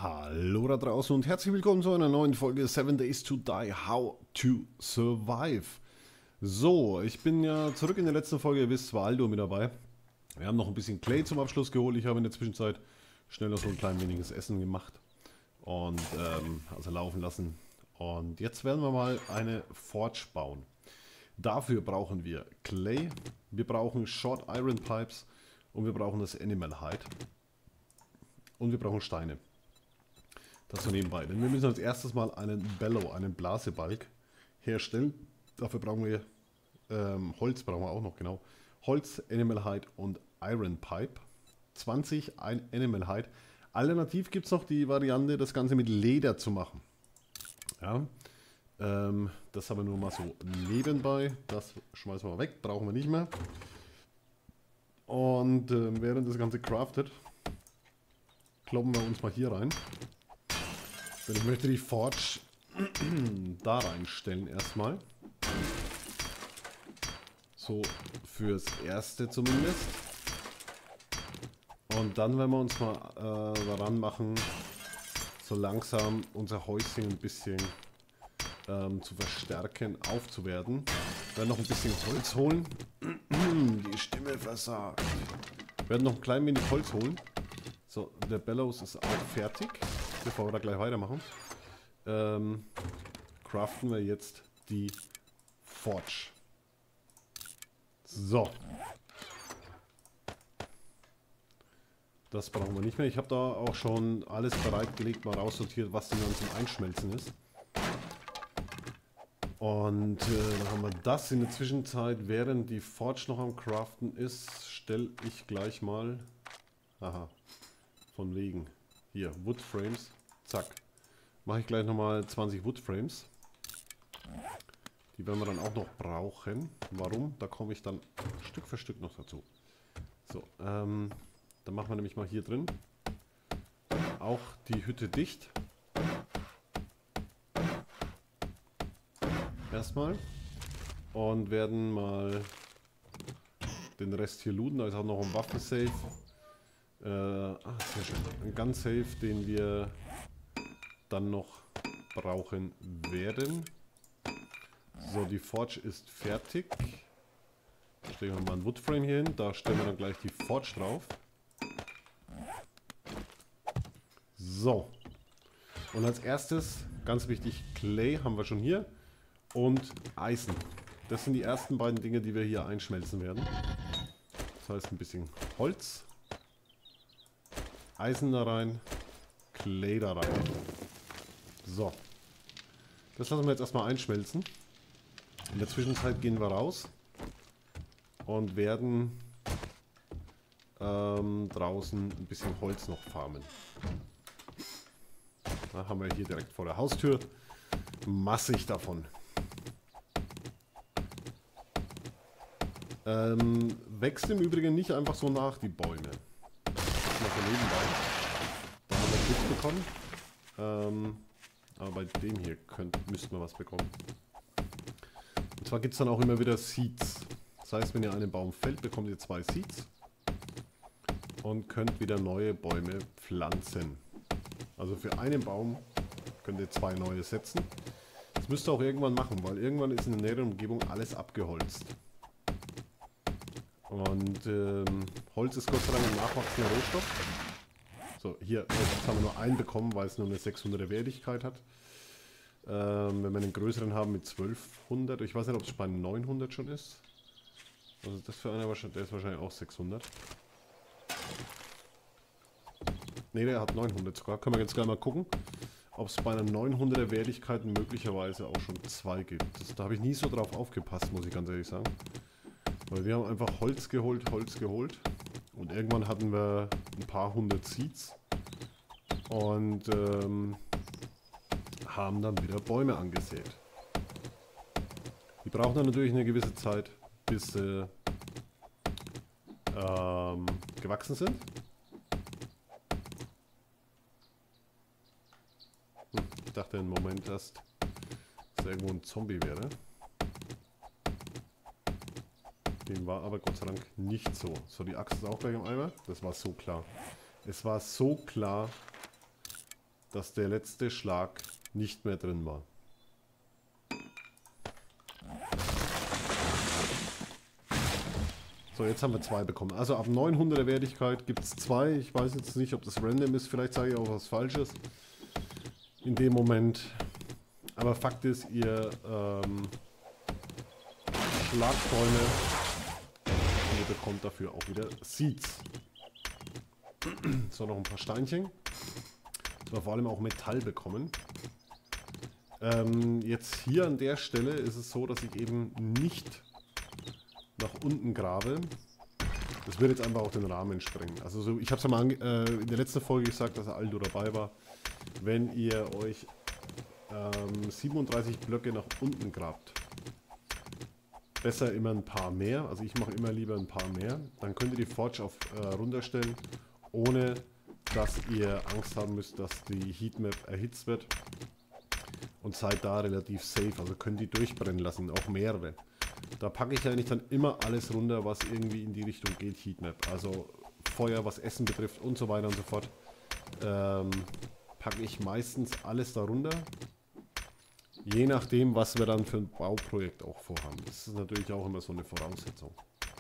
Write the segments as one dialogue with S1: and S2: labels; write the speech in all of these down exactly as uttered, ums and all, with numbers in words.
S1: Hallo da draußen und herzlich willkommen zu einer neuen Folge Seven Days to Die, How to Survive. So, ich bin ja zurück in der letzten Folge, ihr wisst, war Aldo mit dabei. Wir haben noch ein bisschen Clay zum Abschluss geholt, ich habe in der Zwischenzeit schnell noch so ein klein weniges Essen gemacht und ähm, also laufen lassen. Und jetzt werden wir mal eine Forge bauen. Dafür brauchen wir Clay, wir brauchen Short Iron Pipes und wir brauchen das Animal Hide. Und wir brauchen Steine. Das so nebenbei. Denn wir müssen als erstes mal einen Bellow, einen Blasebalg herstellen. Dafür brauchen wir ähm, Holz, brauchen wir auch noch, genau. Holz, Animal Hide und Iron Pipe. zwanzig ein Animal Hide. Alternativ gibt es noch die Variante, das Ganze mit Leder zu machen. Ja, ähm, das aber nur mal so nebenbei. Das schmeißen wir weg, brauchen wir nicht mehr. Und äh, während das Ganze craftet, kloppen wir uns mal hier rein. Denn ich möchte die Forge da reinstellen erstmal. So fürs Erste zumindest. Und dann werden wir uns mal äh, daran machen, so langsam unser Häuschen ein bisschen ähm, zu verstärken, aufzuwerten. Wir werden noch ein bisschen Holz holen. Die Stimme versagt. Wir werden noch ein klein wenig Holz holen. So, der Bellows ist auch fertig. Bevor wir da gleich weitermachen, ähm, craften wir jetzt die Forge. So. Das brauchen wir nicht mehr. Ich habe da auch schon alles bereitgelegt, mal raussortiert, was denn dann zum Einschmelzen ist. Und äh, dann haben wir das. In der Zwischenzeit, während die Forge noch am Craften ist, stelle ich gleich mal... Aha. Von wegen. Hier, Wood Frames. Zack. Mache ich gleich nochmal zwanzig Wood Frames. Die werden wir dann auch noch brauchen. Warum? Da komme ich dann Stück für Stück noch dazu. So, ähm, dann machen wir nämlich mal hier drin auch die Hütte dicht. Erstmal. Und werden mal den Rest hier looten. Da ist auch noch ein Waffensafe. Äh, ah, sehr schön. Ein Gun-Safe, den wir dann noch brauchen werden. So, die Forge ist fertig. Da stellen wir mal ein Woodframe hier hin. Da stellen wir dann gleich die Forge drauf. So. Und als erstes, ganz wichtig, Clay haben wir schon hier. Und Eisen. Das sind die ersten beiden Dinge, die wir hier einschmelzen werden. Das heißt ein bisschen Holz. Eisen da rein, Clay da rein. So. Das lassen wir jetzt erstmal einschmelzen. In der Zwischenzeit gehen wir raus und werden ähm, draußen ein bisschen Holz noch farmen. Da haben wir hier direkt vor der Haustür massig davon. Ähm, wächst im Übrigen nicht einfach so nach, die Bäume. Mal so nebenbei. Da haben wir Glück bekommen. Ähm, aber bei dem hier könnt, müssten wir was bekommen. Und zwar gibt es dann auch immer wieder Seeds. Das heißt, wenn ihr einen Baum fällt, bekommt ihr zwei Seeds. Und könnt wieder neue Bäume pflanzen. Also für einen Baum könnt ihr zwei neue setzen. Das müsst ihr auch irgendwann machen, weil irgendwann ist in der näheren Umgebung alles abgeholzt. Und ähm, Holz ist Gott sei Dank ein nachwachsender Rohstoff. So, hier jetzt haben wir nur einen bekommen, weil es nur eine sechshunderter Wertigkeit hat. Ähm, wenn wir einen größeren haben mit zwölfhundert, ich weiß nicht, ob es bei neunhundert schon ist. Also das für einer wahrscheinlich, der ist wahrscheinlich auch sechshundert. Ne, der hat neunhundert sogar. Können wir jetzt gleich mal gucken, ob es bei einer neunhunderter Wertigkeit möglicherweise auch schon zwei gibt. Das, da habe ich nie so drauf aufgepasst, muss ich ganz ehrlich sagen. Weil wir haben einfach Holz geholt, Holz geholt. Und irgendwann hatten wir ein paar hundert Seeds. Und ähm, haben dann wieder Bäume angesät. Die brauchen dann natürlich eine gewisse Zeit, bis sie ähm, gewachsen sind. Hm, ich dachte einen Moment erst, dass irgendwo ein Zombie wäre. Dem war aber Gott sei Dank nicht so. So, die Axt ist auch gleich im Eimer. Das war so klar. Es war so klar, dass der letzte Schlag nicht mehr drin war. So, jetzt haben wir zwei bekommen. Also ab neunhunderter Wertigkeit gibt es zwei. Ich weiß jetzt nicht, ob das random ist. Vielleicht sage ich auch was Falsches in dem Moment. Aber Fakt ist, ihr ähm, schlagt Freunde und ihr bekommt dafür auch wieder Seeds. So, noch ein paar Steinchen. So, vor allem auch Metall bekommen. Ähm, jetzt hier an der Stelle ist es so, dass ich eben nicht nach unten grabe. Das wird jetzt einfach auch den Rahmen sprengen. Also so, ich habe es ja mal äh, in der letzten Folge gesagt, dass Aldo dabei war. Wenn ihr euch ähm, siebenunddreißig Blöcke nach unten grabt, besser immer ein paar mehr. Also ich mache immer lieber ein paar mehr. Dann könnt ihr die Forge auf äh, runterstellen, ohne dass ihr Angst haben müsst, dass die Heatmap erhitzt wird. Und seid da relativ safe. Also könnt die durchbrennen lassen, auch mehrere. Da packe ich eigentlich dann immer alles runter, was irgendwie in die Richtung geht, Heatmap. Also Feuer, was Essen betrifft und so weiter und so fort. Ähm, packe ich meistens alles darunter. Je nachdem, was wir dann für ein Bauprojekt auch vorhaben. Das ist natürlich auch immer so eine Voraussetzung.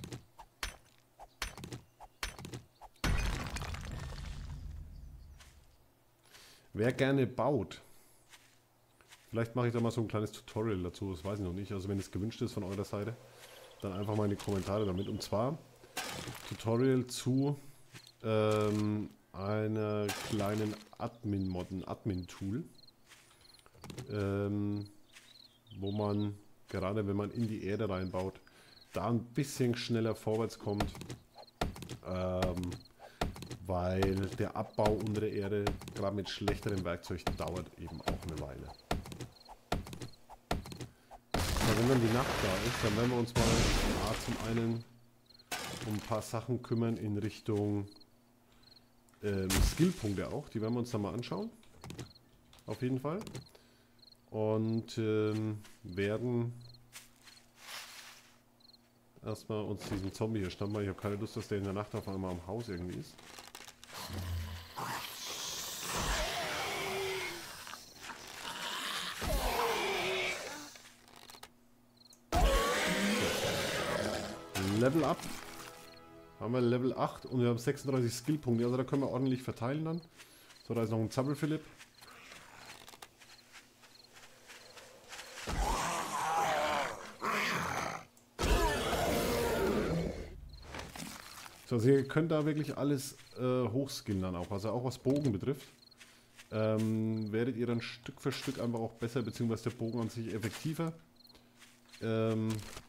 S1: Wer gerne baut, vielleicht mache ich da mal so ein kleines Tutorial dazu, das weiß ich noch nicht. Also wenn es gewünscht ist von eurer Seite, dann einfach mal in die Kommentare damit. Und zwar Tutorial zu ähm, einer kleinen Admin-Mod, ein Admin-Tool, ähm, wo man, gerade wenn man in die Erde reinbaut, da ein bisschen schneller vorwärts kommt, ähm, weil der Abbau unter der Erde, gerade mit schlechterem Werkzeug, dauert eben auch eine Weile. Wenn dann die Nacht da ist, dann werden wir uns mal ja, zum einen um ein paar Sachen kümmern in Richtung ähm, Skillpunkte auch. Die werden wir uns dann mal anschauen. Auf jeden Fall. Und ähm, werden erstmal uns diesen Zombie hier schnappen. Ich habe keine Lust, dass der in der Nacht auf einmal am Haus irgendwie ist. Level up. Haben wir Level acht und wir haben sechsunddreißig Skillpunkte. Also da können wir ordentlich verteilen dann. So, da ist noch ein Zappel-Philipp. So, also ihr könnt da wirklich alles äh, hochskillen dann auch. Also auch was Bogen betrifft. Ähm, werdet ihr dann Stück für Stück einfach auch besser, beziehungsweise der Bogen an sich effektiver. Ähm...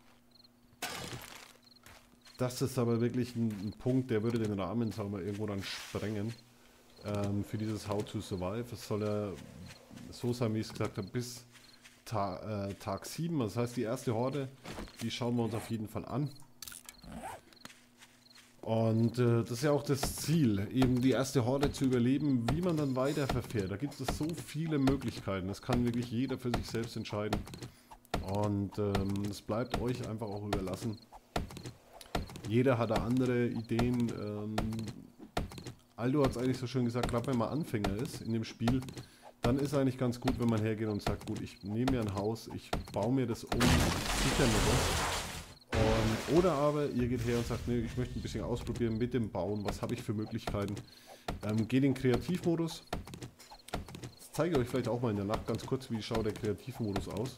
S1: Das ist aber wirklich ein, ein Punkt, der würde den Rahmen, sagen wir, irgendwo dann sprengen ähm, für dieses How to Survive. Es soll ja so sein, wie ich es gesagt habe, bis Ta äh, Tag sieben. Das heißt, die erste Horde, die schauen wir uns auf jeden Fall an. Und äh, das ist ja auch das Ziel, eben die erste Horde zu überleben, wie man dann weiter verfährt. Da gibt es so viele Möglichkeiten. Das kann wirklich jeder für sich selbst entscheiden. Und ähm, es bleibt euch einfach auch überlassen. Jeder hat da andere Ideen. Ähm, Aldo hat es eigentlich so schön gesagt, gerade wenn man Anfänger ist in dem Spiel, dann ist eigentlich ganz gut, wenn man hergeht und sagt, gut, ich nehme mir ein Haus, ich baue mir das um, ich sichere mir das. Und, oder aber ihr geht her und sagt, nee, ich möchte ein bisschen ausprobieren mit dem Bauen, was habe ich für Möglichkeiten. Ähm, geht in den Kreativmodus. Das zeige ich euch vielleicht auch mal in der Nacht ganz kurz, wie schaut der Kreativmodus aus.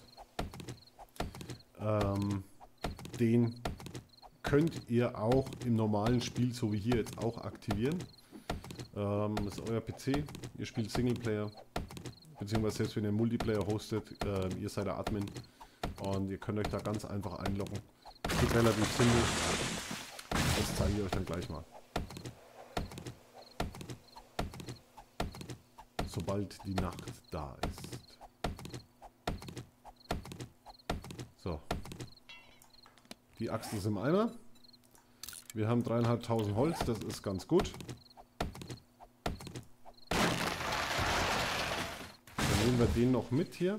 S1: Ähm, den könnt ihr auch im normalen Spiel, so wie hier jetzt, auch aktivieren. Ähm, das ist euer P C, ihr spielt Singleplayer, beziehungsweise selbst wenn ihr Multiplayer hostet, äh, ihr seid der Admin und ihr könnt euch da ganz einfach einloggen. Das geht relativ simpel. Das zeige ich euch dann gleich mal. Sobald die Nacht da ist. So. Die Axt ist im Eimer. Wir haben dreieinhalbtausend Holz, das ist ganz gut. Dann nehmen wir den noch mit hier.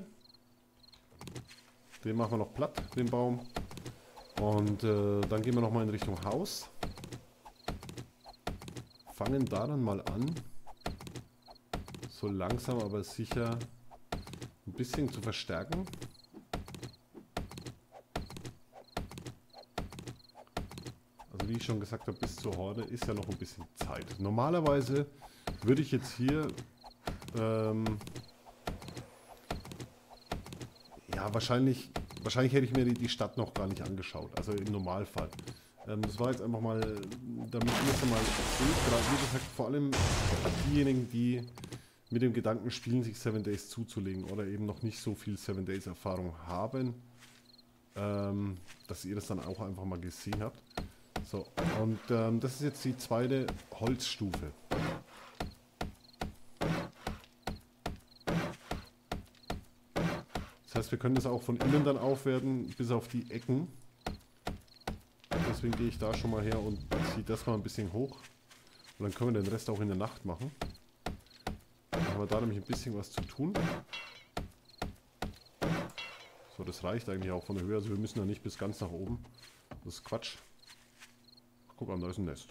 S1: Den machen wir noch platt, den Baum. Und äh, dann gehen wir nochmal in Richtung Haus. Fangen da dann mal an, so langsam aber sicher ein bisschen zu verstärken. Also wie ich schon gesagt habe, bis zur Horde ist ja noch ein bisschen Zeit. Normalerweise würde ich jetzt hier ähm, ja wahrscheinlich wahrscheinlich hätte ich mir die, die Stadt noch gar nicht angeschaut, also im Normalfall. Ähm, das war jetzt einfach mal, damit ihr es mal seht, gerade wie gesagt, vor allem diejenigen, die mit dem Gedanken spielen, sich Seven Days zuzulegen oder eben noch nicht so viel Seven Days Erfahrung haben, ähm, dass ihr das dann auch einfach mal gesehen habt. So, und ähm, das ist jetzt die zweite Holzstufe. Das heißt, wir können das auch von innen dann aufwerten, bis auf die Ecken. Deswegen gehe ich da schon mal her und ziehe das mal ein bisschen hoch. Und dann können wir den Rest auch in der Nacht machen. Dann haben wir da nämlich ein bisschen was zu tun. So, das reicht eigentlich auch von der Höhe. Also wir müssen ja nicht bis ganz nach oben. Das ist Quatsch. Guck mal, da ist ein Nest.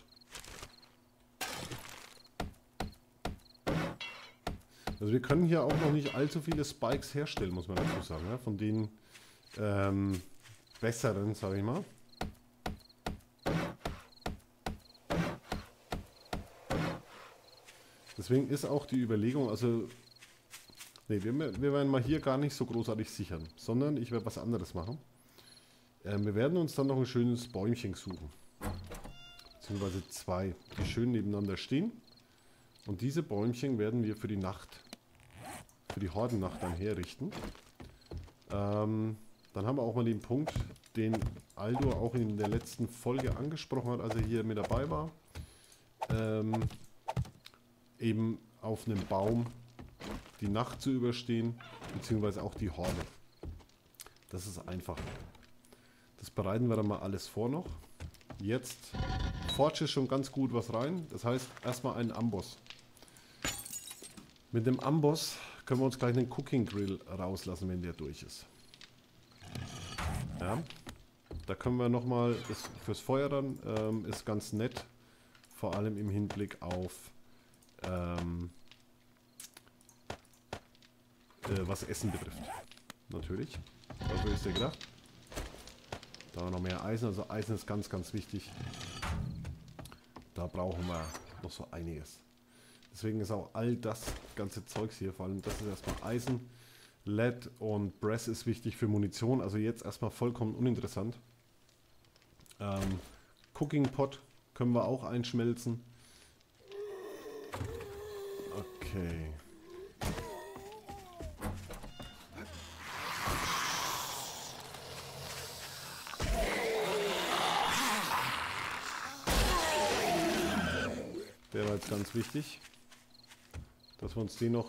S1: Also wir können hier auch noch nicht allzu viele Spikes herstellen, muss man dazu sagen. Ja? Von den ähm, besseren, sage ich mal. Deswegen ist auch die Überlegung, also nee, wir, wir werden mal hier gar nicht so großartig sichern, sondern ich werde was anderes machen. Ähm, wir werden uns dann noch ein schönes Bäumchen suchen. Beziehungsweise zwei, die schön nebeneinander stehen. Und diese Bäumchen werden wir für die Nacht, für die Hordennacht dann herrichten. Ähm, dann haben wir auch mal den Punkt, den Aldo auch in der letzten Folge angesprochen hat, als er hier mit dabei war. Ähm, eben auf einem Baum die Nacht zu überstehen, beziehungsweise auch die Horde. Das ist einfach. Das bereiten wir dann mal alles vor noch. Jetzt forge ich schon ganz gut was rein. Das heißt, erstmal einen Amboss. Mit dem Amboss können wir uns gleich einen Cooking Grill rauslassen, wenn der durch ist. Ja. Da können wir nochmal, fürs Feuer dann, ähm, ist ganz nett. Vor allem im Hinblick auf ähm, äh, was Essen betrifft. Natürlich. Dafür ist der gedacht. Da haben wir noch mehr Eisen. Also Eisen ist ganz, ganz wichtig. Da brauchen wir noch so einiges. Deswegen ist auch all das ganze Zeugs hier, vor allem das ist erstmal Eisen, Lead und Brass ist wichtig für Munition. Also jetzt erstmal vollkommen uninteressant. Ähm, Cooking Pot können wir auch einschmelzen. Okay. Der war jetzt ganz wichtig, dass wir uns den noch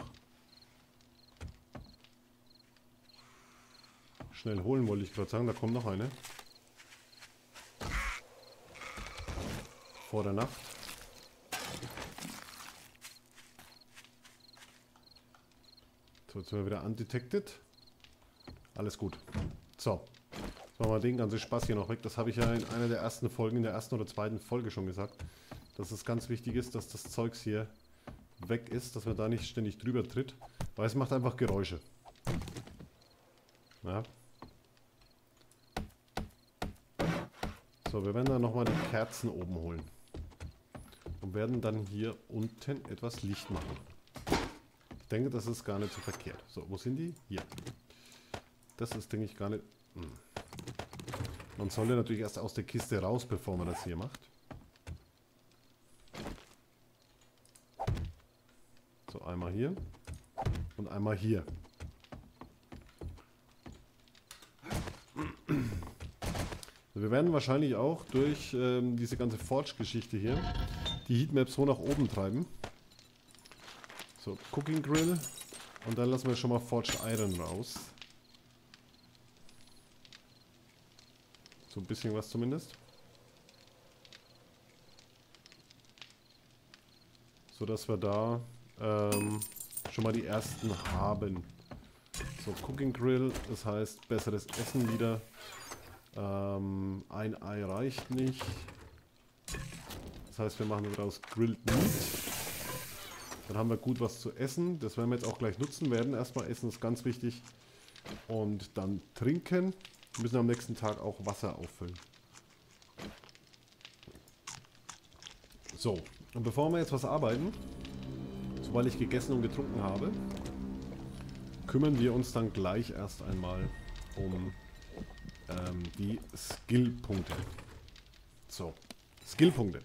S1: schnell holen, wollte ich gerade sagen. Da kommt noch eine. Vor der Nacht. So, jetzt sind wir wieder undetected. Alles gut. So. Jetzt machen wir den ganzen Spaß hier noch weg. Das habe ich ja in einer der ersten Folgen, in der ersten oder zweiten Folge schon gesagt. Dass es ganz wichtig ist, dass das Zeugs hier weg ist, dass man da nicht ständig drüber tritt, weil es macht einfach Geräusche. Ja. So, wir werden dann nochmal die Kerzen oben holen. Und werden dann hier unten etwas Licht machen. Ich denke, das ist gar nicht so verkehrt. So, wo sind die? Hier. Das ist, denke ich, gar nicht... Hm. Man sollte natürlich erst aus der Kiste raus, bevor man das hier macht. So, einmal hier und einmal hier. Also wir werden wahrscheinlich auch durch ähm, diese ganze Forge-Geschichte hier die Heatmap so nach oben treiben. So, Cooking Grill und dann lassen wir schon mal Forged Iron raus. So ein bisschen was zumindest. So dass wir da ähm, schon mal die ersten haben. So, Cooking Grill, das heißt besseres Essen wieder. Ähm, ein Ei reicht nicht. Das heißt, wir machen daraus Grilled Meat. Dann haben wir gut was zu essen. Das werden wir jetzt auch gleich nutzen werden. Erstmal essen ist ganz wichtig. Und dann trinken. Wir müssen am nächsten Tag auch Wasser auffüllen. So, und bevor wir jetzt was arbeiten, sobald ich gegessen und getrunken habe, kümmern wir uns dann gleich erst einmal um ähm, die Skillpunkte. So, Skillpunkte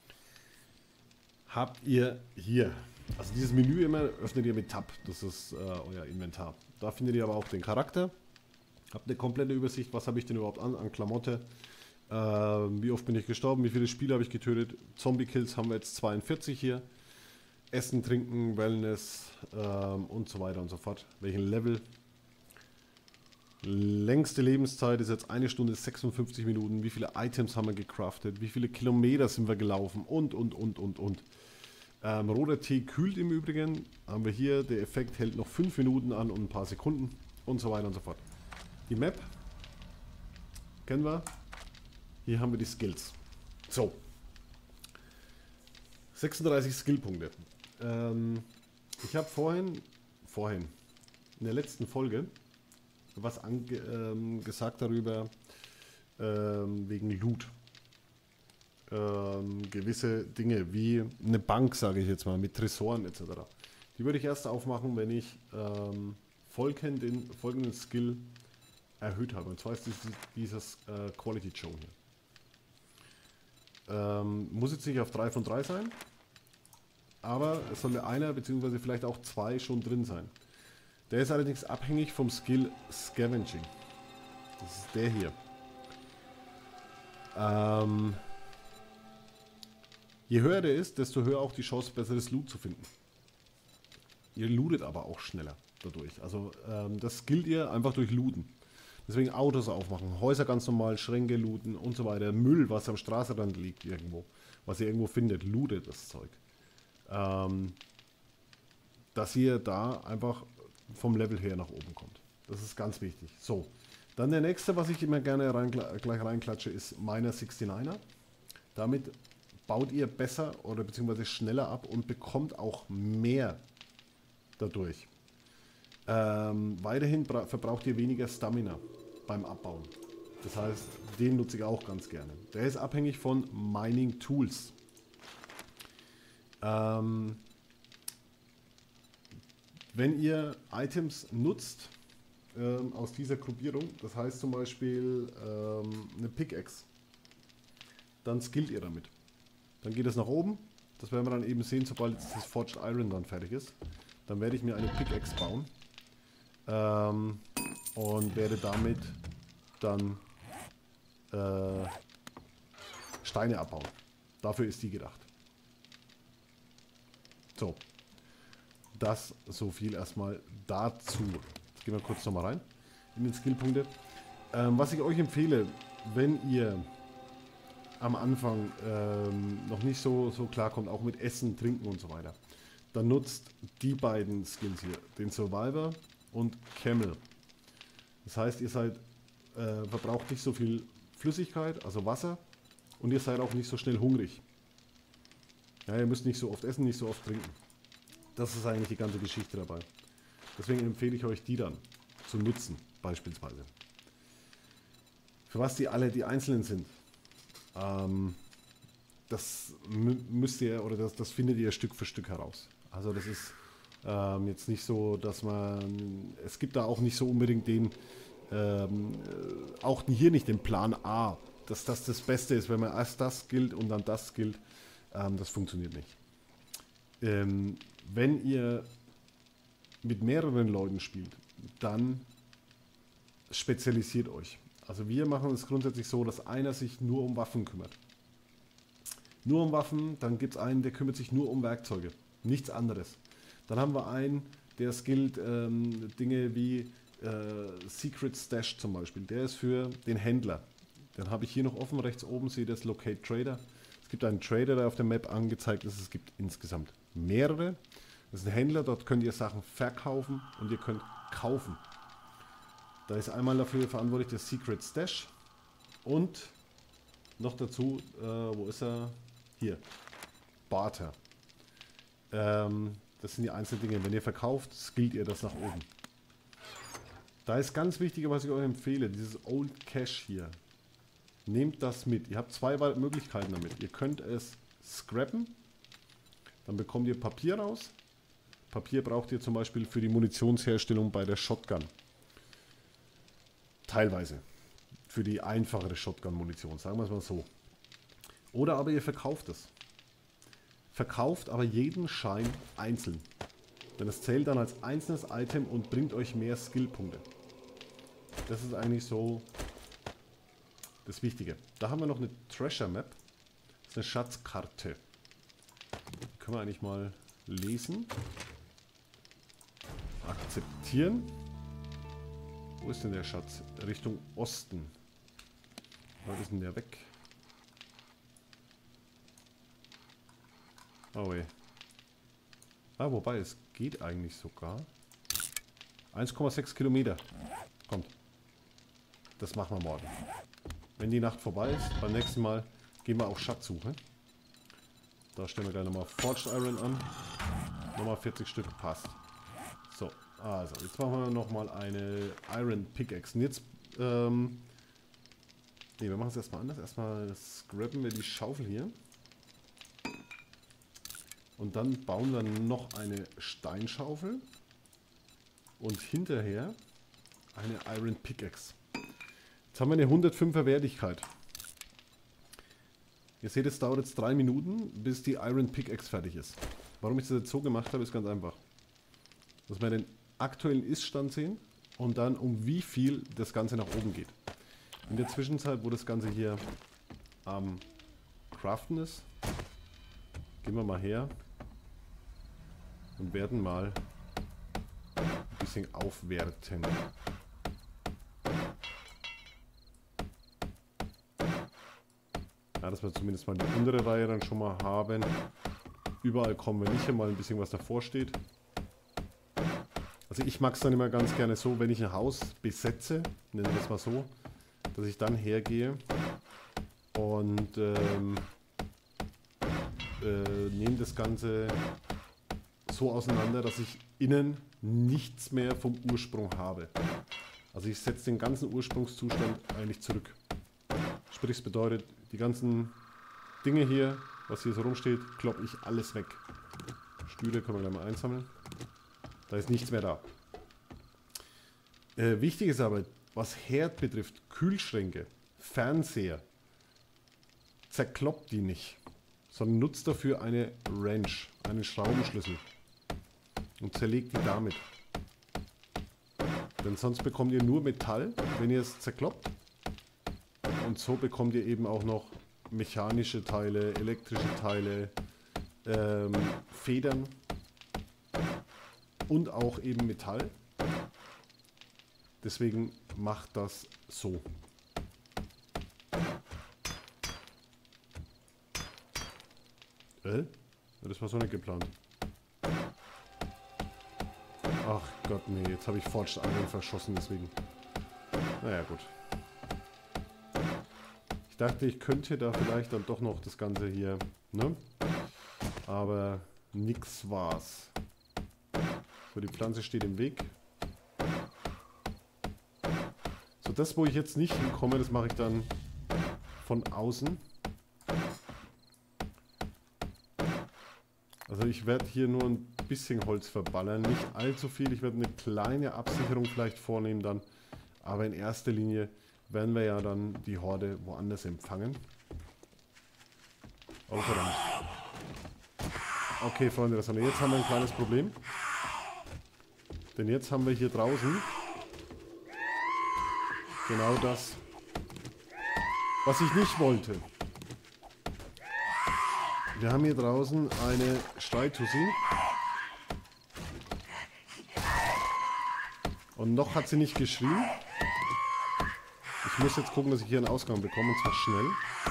S1: habt ihr hier. Also dieses Menü immer öffnet ihr mit Tab. Das ist äh, euer Inventar. Da findet ihr aber auch den Charakter. Habt eine komplette Übersicht, was habe ich denn überhaupt an, an Klamotte. Äh, wie oft bin ich gestorben, wie viele Spiele habe ich getötet. Zombie-Kills haben wir jetzt zweiundvierzig hier. Essen, Trinken, Wellness ähm, und so weiter und so fort. Welchen Level. Längste Lebenszeit ist jetzt eine Stunde sechsundfünfzig Minuten. Wie viele Items haben wir gecraftet? Wie viele Kilometer sind wir gelaufen? Und, und, und, und, und. Ähm, roter Tee kühlt im Übrigen. Haben wir hier. Der Effekt hält noch fünf Minuten an und ein paar Sekunden. Und so weiter und so fort. Die Map. Kennen wir. Hier haben wir die Skills. So. sechsunddreißig Skillpunkte. Ähm, ich habe vorhin, vorhin, in der letzten Folge was ange, ähm, gesagt darüber, ähm, wegen Loot. Ähm, gewisse Dinge, wie eine Bank, sage ich jetzt mal, mit Tresoren et cetera. Die würde ich erst aufmachen, wenn ich ähm, folgend den, folgenden Skill erhöht habe. Und zwar ist dieses, dieses äh, Quality Show hier. Ähm, muss jetzt nicht auf drei von drei sein, aber es sollte einer bzw. vielleicht auch zwei schon drin sein. Der ist allerdings abhängig vom Skill Scavenging. Das ist der hier. Ähm, je höher der ist, desto höher auch die Chance, besseres Loot zu finden. Ihr lootet aber auch schneller dadurch. Also ähm, das skillt ihr einfach durch Looten. Deswegen Autos aufmachen, Häuser ganz normal, Schränke looten und so weiter. Müll, was am Straßenrand liegt irgendwo, was ihr irgendwo findet, lootet das Zeug. Ähm, dass ihr da einfach vom Level her nach oben kommt. Das ist ganz wichtig. So, dann der nächste, was ich immer gerne rein, gleich reinklatsche, ist Miner sechsundneunziger. Damit baut ihr besser oder beziehungsweise schneller ab und bekommt auch mehr dadurch. Ähm, weiterhin verbraucht ihr weniger Stamina beim Abbauen. Das heißt, den nutze ich auch ganz gerne. Der ist abhängig von Mining Tools. Ähm, wenn ihr Items nutzt ähm, aus dieser Gruppierung, das heißt zum Beispiel ähm, eine Pickaxe, dann skillt ihr damit. Dann geht es nach oben. Das werden wir dann eben sehen, sobald das Forged Iron dann fertig ist. Dann werde ich mir eine Pickaxe bauen. Ähm, und werde damit dann äh, Steine abbauen. Dafür ist die gedacht. So. Das so viel erstmal dazu. Jetzt gehen wir kurz nochmal rein in den Skillpunkte. Ähm, was ich euch empfehle, wenn ihr am Anfang ähm, noch nicht so, so klar kommt, auch mit Essen, Trinken und so weiter, dann nutzt die beiden Skills hier, den Survivor und Camel. Das heißt, ihr seid, äh, verbraucht nicht so viel Flüssigkeit, also Wasser, und ihr seid auch nicht so schnell hungrig. Ja, ihr müsst nicht so oft essen, nicht so oft trinken. Das ist eigentlich die ganze Geschichte dabei. Deswegen empfehle ich euch, die dann zu nutzen, beispielsweise. Für was die alle die einzelnen sind, ähm, das müsst ihr, oder das, das findet ihr Stück für Stück heraus. Also das ist ähm, jetzt nicht so, dass man, es gibt da auch nicht so unbedingt den, ähm, auch hier nicht den Plan A, dass das das Beste ist, wenn man erst das gilt und dann das gilt. Ähm, das funktioniert nicht. Ähm, wenn ihr mit mehreren Leuten spielt, dann spezialisiert euch. Also wir machen es grundsätzlich so, dass einer sich nur um Waffen kümmert. Nur um Waffen, dann gibt es einen, der kümmert sich nur um Werkzeuge. Nichts anderes. Dann haben wir einen, der skillt ähm, Dinge wie äh, Secret Stash zum Beispiel. Der ist für den Händler. Den habe ich hier noch offen. Rechts oben seht ihr das Locate Trader. Es gibt einen Trader, der auf der Map angezeigt ist. Es gibt insgesamt mehrere. Das ist ein Händler, dort könnt ihr Sachen verkaufen und ihr könnt kaufen. Da ist einmal dafür verantwortlich der Secret Stash und noch dazu, äh, wo ist er? Hier, Barter. Ähm, Das sind die einzelnen Dinge. Wenn ihr verkauft, skillt ihr das nach oben. Da ist ganz wichtig, was ich euch empfehle, dieses Old Cash hier. Nehmt das mit. Ihr habt zwei Möglichkeiten damit. Ihr könnt es scrappen. Dann bekommt ihr Papier raus. Papier braucht ihr zum Beispiel für die Munitionsherstellung bei der Shotgun. Teilweise. Für die einfachere Shotgun-Munition, sagen wir es mal so. Oder aber ihr verkauft es. Verkauft aber jeden Schein einzeln. Denn es zählt dann als einzelnes Item und bringt euch mehr Skillpunkte. Das ist eigentlich so das Wichtige. Da haben wir noch eine Treasure Map. Das ist eine Schatzkarte. Die können wir eigentlich mal lesen. Akzeptieren. Wo ist denn der Schatz? Richtung Osten. Wo ist denn der weg? Oh weh. Ah, wobei, es geht eigentlich sogar. eins Komma sechs Kilometer. Kommt. Das machen wir morgen. Wenn die Nacht vorbei ist, beim nächsten Mal gehen wir auf Schatzsuche. Da stellen wir gleich nochmal Forged Iron an. Nochmal vierzig Stück, passt. So, also jetzt machen wir nochmal eine Iron Pickaxe. Und jetzt, ähm... Ne, wir machen es erstmal anders. Erstmal scrappen wir die Schaufel hier. Und dann bauen wir noch eine Steinschaufel. Und hinterher eine Iron Pickaxe. Jetzt haben wir eine hundertfünfer Wertigkeit. Ihr seht, es dauert jetzt drei Minuten, bis die Iron Pickaxe fertig ist. Warum ich das jetzt so gemacht habe, ist ganz einfach. Dass wir den aktuellen Ist-Stand sehen und dann um wie viel das Ganze nach oben geht. In der Zwischenzeit, wo das Ganze hier am ähm, Craften ist, gehen wir mal her und werden mal ein bisschen aufwerten. Ja, dass wir zumindest mal die untere Reihe dann schon mal haben. Überall kommen wir nicht, hier mal ein bisschen was davor steht. Also ich mag es dann immer ganz gerne so, wenn ich ein Haus besetze, nennen wir es mal so, dass ich dann hergehe und ähm, äh, nehme das Ganze so auseinander, dass ich innen nichts mehr vom Ursprung habe. Also ich setze den ganzen Ursprungszustand eigentlich zurück. Sprich, es bedeutet, die ganzen Dinge hier, was hier so rumsteht, kloppe ich alles weg. Stühle können wir gleich mal einsammeln. Da ist nichts mehr da. Äh, wichtig ist aber, was Herd betrifft, Kühlschränke, Fernseher, zerkloppt die nicht, sondern nutzt dafür eine Wrench, einen Schraubenschlüssel und zerlegt die damit. Denn sonst bekommt ihr nur Metall, wenn ihr es zerkloppt. Und so bekommt ihr eben auch noch mechanische Teile, elektrische Teile, ähm, Federn und auch eben Metall. Deswegen macht das so. Äh? Das war so nicht geplant. Ach Gott, nee, jetzt habe ich Forged Iron verschossen, deswegen. Naja, gut. Ich dachte, ich könnte da vielleicht dann doch noch das Ganze hier, ne? Aber nix war's. So, die Pflanze steht im Weg. So, das, wo ich jetzt nicht hinkomme, das mache ich dann von außen. Also ich werde hier nur ein bisschen Holz verballern, nicht allzu viel. Ich werde eine kleine Absicherung vielleicht vornehmen dann. Aber in erster Linie werden wir ja dann die Horde woanders empfangen. Oh, verdammt. Okay, Freunde, das haben wir. Jetzt haben wir ein kleines Problem. Denn jetzt haben wir hier draußen genau das, was ich nicht wollte. Wir haben hier draußen eine Streitussi. Und noch hat sie nicht geschrien. Ich muss jetzt gucken, dass ich hier einen Ausgang bekomme, und zwar schnell.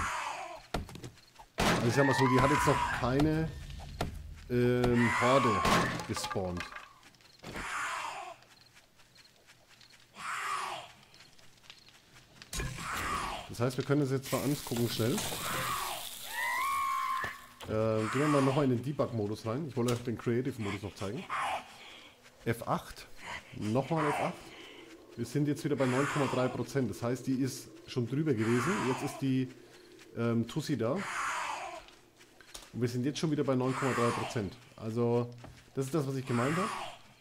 S1: Also ich sag mal so, die hat jetzt noch keine ähm, Horde gespawnt. Das heißt, wir können das jetzt mal angucken schnell. Äh, gehen wir mal nochmal in den Debug-Modus rein. Ich wollte euch den Creative-Modus noch zeigen. F acht. Nochmal F acht. Wir sind jetzt wieder bei neun Komma drei Prozent. Das heißt, die ist schon drüber gewesen. Jetzt ist die ähm, Tussi da. Und wir sind jetzt schon wieder bei neun Komma drei Prozent. Also, das ist das, was ich gemeint habe.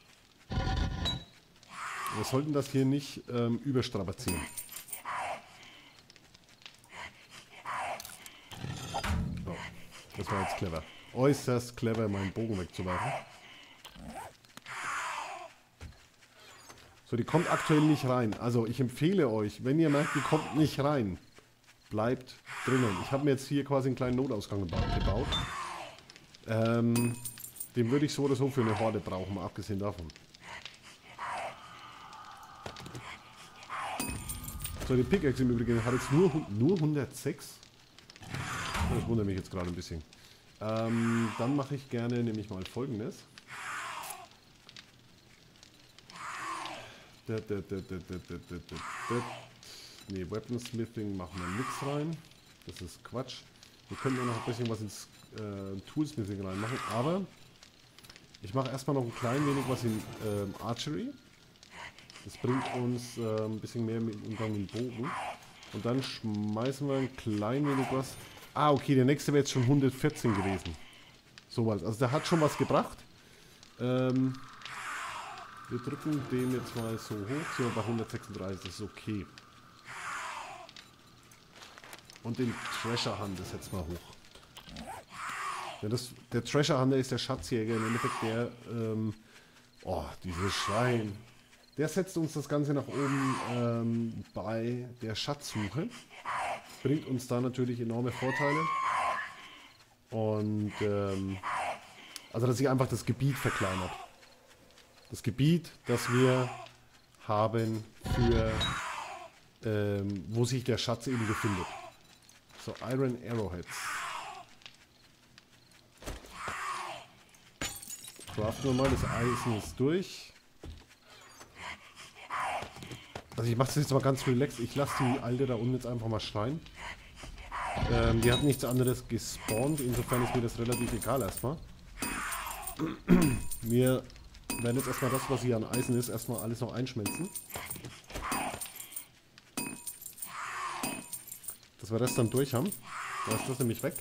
S1: Wir sollten das hier nicht ähm, überstrapazieren. So, das war jetzt clever. Äußerst clever, meinen Bogen wegzuwerfen. So, die kommt aktuell nicht rein. Also, ich empfehle euch, wenn ihr merkt, die kommt nicht rein, bleibt drinnen. Ich habe mir jetzt hier quasi einen kleinen Notausgang gebaut. Ähm, den würde ich so oder so für eine Horde brauchen, mal abgesehen davon. So, die Pickaxe im Übrigen hat jetzt nur, nur hundertsechs. Das wundert mich jetzt gerade ein bisschen. Ähm, dann mache ich gerne nämlich mal Folgendes. Da, da, da, da, da, da, da, da. Ne, Weaponsmithing machen wir nichts rein. Das ist Quatsch. Wir können ja noch ein bisschen was ins äh, Toolsmithing reinmachen, aber ich mache erstmal noch ein klein wenig was in ähm, Archery. Das bringt uns äh, ein bisschen mehr mit Umgang mit dem Bogen. Und dann schmeißen wir ein klein wenig was. Ah, okay, der nächste wäre jetzt schon hundertvierzehn gewesen. So was. Also der hat schon was gebracht. Ähm, wir drücken den jetzt mal so hoch. Sind wir bei hundertsechsunddreißig, das ist okay. Und den Treasure Hunter setzt mal hoch. Ja, das, der Treasure Hunter ist der Schatzjäger. Im Endeffekt der, ähm, oh, dieses Schrein. Der setzt uns das Ganze nach oben ähm, bei der Schatzsuche. Bringt uns da natürlich enorme Vorteile. Und ähm, also dass sich einfach das Gebiet verkleinert. Das Gebiet, das wir haben für ähm, wo sich der Schatz eben befindet. So, Iron Arrowheads. Craften wir mal, das Eisen ist durch. Also ich mache das jetzt mal ganz relaxed. Ich lasse die Alte da unten jetzt einfach mal schreien. Ähm, die hat nichts anderes gespawnt. Insofern ist mir das relativ egal erstmal. Wir werden jetzt erstmal das, was hier an Eisen ist, erstmal alles noch einschmelzen. Dass wir das dann durch haben. Da ist das nämlich weg.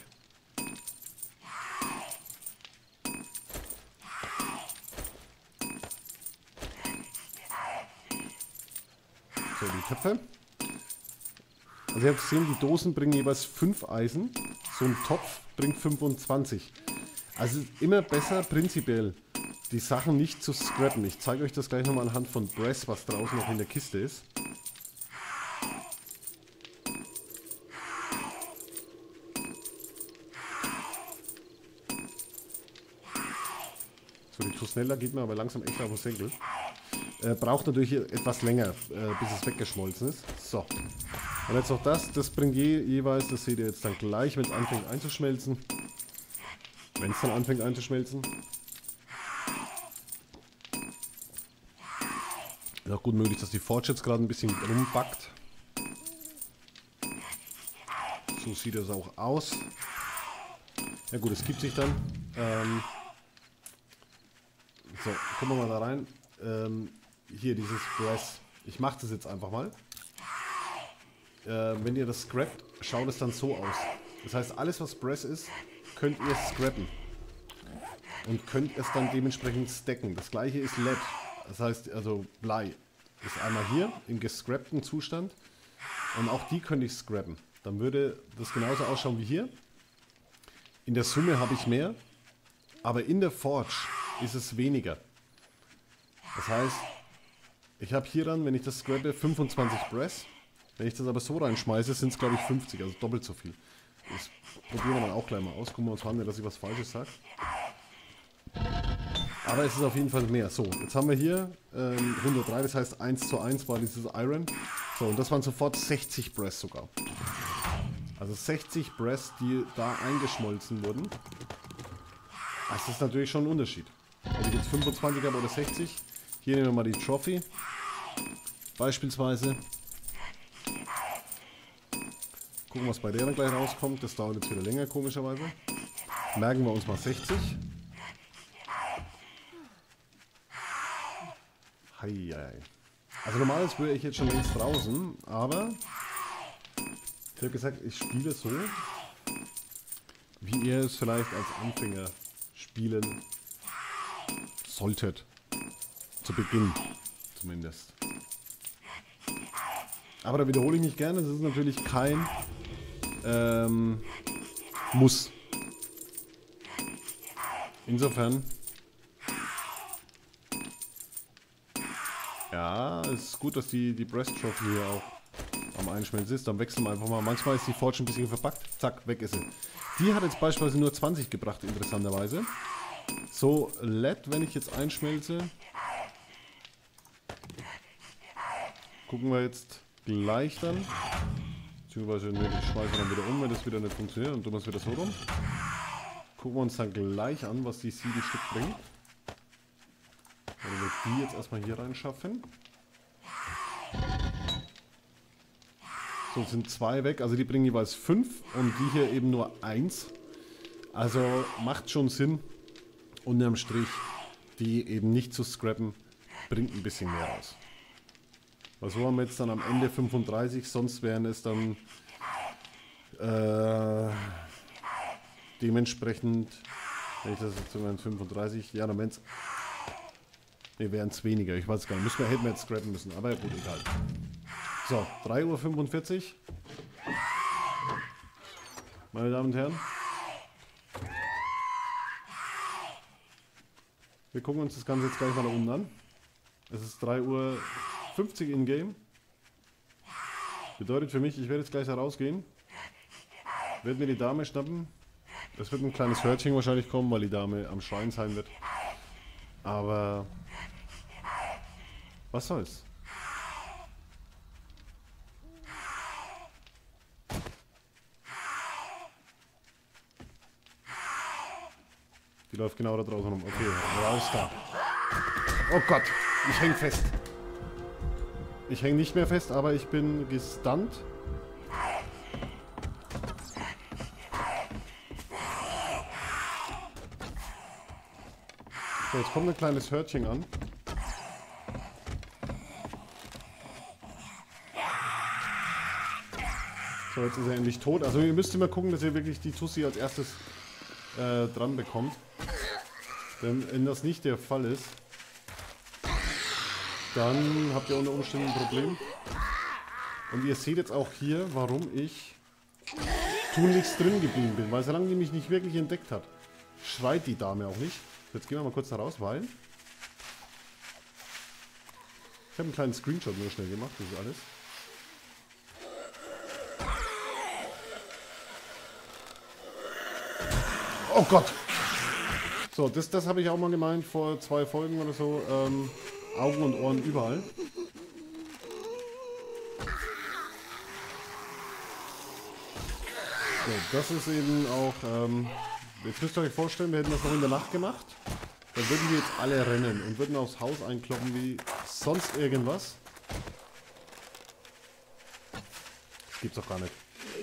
S1: So, die Töpfe. Also ihr habt gesehen, die Dosen bringen jeweils fünf Eisen. So ein Topf bringt fünfundzwanzig. Also es ist immer besser prinzipiell, die Sachen nicht zu scrappen. Ich zeige euch das gleich nochmal anhand von Brass, was draußen noch in der Kiste ist. So, die Tusnella geht mir aber langsam echt auf den Senkel. Äh, braucht natürlich etwas länger, äh, bis es weggeschmolzen ist. So. Und jetzt noch das. Das bringt je, jeweils, das seht ihr jetzt dann gleich, wenn es anfängt einzuschmelzen. Wenn es dann anfängt einzuschmelzen. Ist auch gut möglich, dass die Forge jetzt gerade ein bisschen rumbackt. So sieht es auch aus. Ja gut, es gibt sich dann. Ähm so, gucken wir mal da rein. Ähm, hier dieses Brass. Ich mache das jetzt einfach mal. Äh, wenn ihr das scrapt, schaut es dann so aus. Das heißt, alles was Brass ist, könnt ihr scrappen. Und könnt es dann dementsprechend stacken. Das gleiche ist Lead. Das heißt, also Blei. Ist einmal hier im gescrappten Zustand. Und auch die könnte ich scrappen. Dann würde das genauso ausschauen wie hier. In der Summe habe ich mehr. Aber in der Forge ist es weniger. Das heißt, ich habe hier dann, wenn ich das scrappe, fünfundzwanzig Brass. Wenn ich das aber so reinschmeiße, sind es glaube ich fünfzig, also doppelt so viel. Das probieren wir mal auch gleich mal aus. Gucken wir uns an, dass ich was Falsches sage. Aber es ist auf jeden Fall mehr. So, jetzt haben wir hier ähm, hundertdrei, das heißt eins zu eins war dieses Iron. So, und das waren sofort sechzig Brass sogar. Also sechzig Brass, die da eingeschmolzen wurden. Das ist natürlich schon ein Unterschied. Ob ich jetzt fünfundzwanzig habe oder sechzig. Hier nehmen wir mal die Trophy. Beispielsweise. Gucken, was bei der dann gleich rauskommt. Das dauert jetzt wieder länger, komischerweise. Merken wir uns mal sechzig. Hei, hei. Also normalerweise wäre ich jetzt schon längst draußen, aber ich habe gesagt, ich spiele so, wie ihr es vielleicht als Anfänger spielen solltet. Zu Beginn zumindest. Aber da wiederhole ich mich gerne, es ist natürlich kein ähm, Muss. Insofern, ja, es ist gut, dass die, die Breast Trophy hier auch am Einschmelzen ist. Dann wechseln wir einfach mal. Manchmal ist die Forge ein bisschen verpackt. Zack, weg ist sie. Die hat jetzt beispielsweise nur zwanzig gebracht, interessanterweise. So, L E D, wenn ich jetzt einschmelze. Gucken wir jetzt gleich dann. Beziehungsweise, ne, ich schmeiße dann wieder um, wenn das wieder nicht funktioniert. Und tun wir es wieder so rum. Gucken wir uns dann gleich an, was die sieben Stück bringt. Wenn wir die jetzt erstmal hier reinschaffen. So, es sind zwei weg. Also die bringen jeweils fünf und die hier eben nur eins. Also macht schon Sinn. Unterm Strich, die eben nicht zu scrappen, bringt ein bisschen mehr raus. Also haben wir jetzt dann am Ende fünfunddreißig, sonst wären es dann äh, dementsprechend, wenn ich das jetzt so fünfunddreißig, ja, dann wären es ne, wären es weniger, ich weiß gar nicht, müssen wir, hätten wir jetzt scrappen müssen, aber gut, egal. So, drei Uhr fünfundvierzig. Meine Damen und Herren. Wir gucken uns das Ganze jetzt gleich mal da unten an. Es ist drei Uhr fünfzig in Game. Bedeutet für mich, ich werde jetzt gleich da rausgehen. Werde mir die Dame schnappen. Es wird ein kleines Hörtchen wahrscheinlich kommen, weil die Dame am Schreien sein wird. Aber was soll's? Die läuft genau da draußen rum. Okay, raus da. Oh Gott, ich häng fest. Ich hänge nicht mehr fest, aber ich bin gestunt. So, jetzt kommt ein kleines Hörtchen an. So, jetzt ist er endlich tot. Also ihr müsst immer gucken, dass ihr wirklich die Tussi als erstes äh, dran bekommt. Denn wenn das nicht der Fall ist, dann habt ihr unter Umständen ein Problem. Und ihr seht jetzt auch hier, warum ich tunlichst drin geblieben bin. Weil solange die mich nicht wirklich entdeckt hat, schreit die Dame auch nicht. Jetzt gehen wir mal kurz da raus, weil ich habe einen kleinen Screenshot nur schnell gemacht, das ist alles. Oh Gott! So, das, das habe ich auch mal gemeint vor zwei Folgen oder so. Ähm, Augen und Ohren überall. So, das ist eben auch... Ähm, jetzt müsst ihr euch vorstellen, wir hätten das noch in der Nacht gemacht. Dann würden wir jetzt alle rennen und würden aufs Haus einkloppen wie sonst irgendwas. Das gibt's doch gar nicht.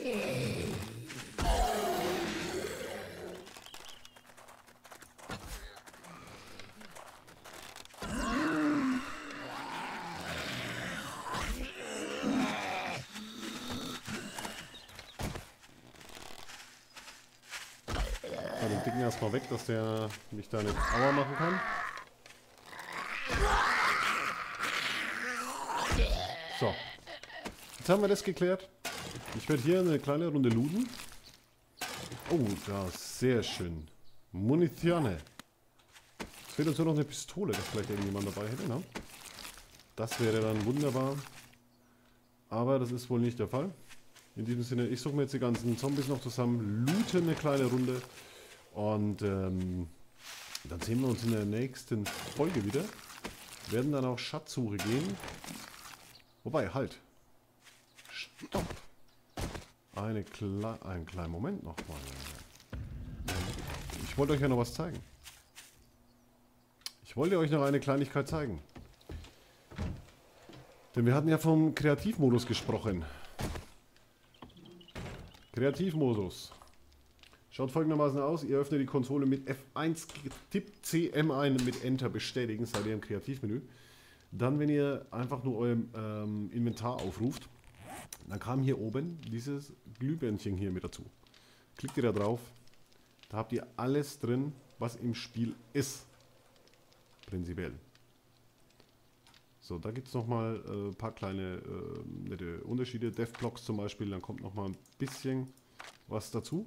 S1: Den Dicken erstmal weg, dass der mich da nicht Aua machen kann. So. Jetzt haben wir das geklärt. Ich werde hier eine kleine Runde looten. Oh, da, sehr schön. Munizione. Es fehlt uns nur noch eine Pistole, dass vielleicht irgendjemand dabei hätte, ne? Das wäre dann wunderbar. Aber das ist wohl nicht der Fall. In diesem Sinne, ich suche mir jetzt die ganzen Zombies noch zusammen, loote eine kleine Runde. Und ähm, dann sehen wir uns in der nächsten Folge wieder. Werden dann auch Schatzsuche gehen. Wobei, halt. Stopp. Eine Kle einen kleinen Moment nochmal. Ich wollte euch ja noch was zeigen. Ich wollte euch noch eine Kleinigkeit zeigen. Denn wir hatten ja vom Kreativmodus gesprochen. Kreativmodus. Schaut folgendermaßen aus, ihr öffnet die Konsole mit F eins, tippt C M ein, mit Enter bestätigen, seid ihr im Kreativmenü. Dann, wenn ihr einfach nur euer ähm, Inventar aufruft, dann kam hier oben dieses Glühbirnchen hier mit dazu. Klickt ihr da drauf, da habt ihr alles drin, was im Spiel ist. Prinzipiell. So, da gibt es nochmal ein äh, paar kleine äh, nette Unterschiede. Devblocks zum Beispiel, dann kommt nochmal ein bisschen was dazu.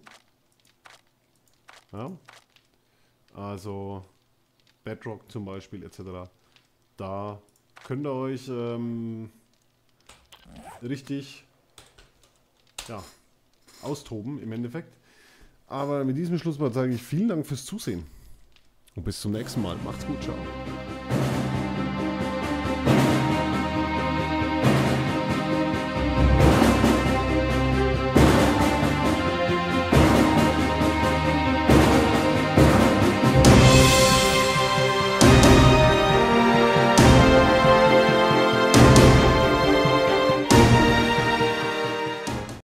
S1: Ja. Also Bedrock zum Beispiel et cetera. Da könnt ihr euch ähm, richtig ja, austoben im Endeffekt. Aber mit diesem Schlusswort sage ich vielen Dank fürs Zusehen. Und bis zum nächsten Mal. Macht's gut, ciao.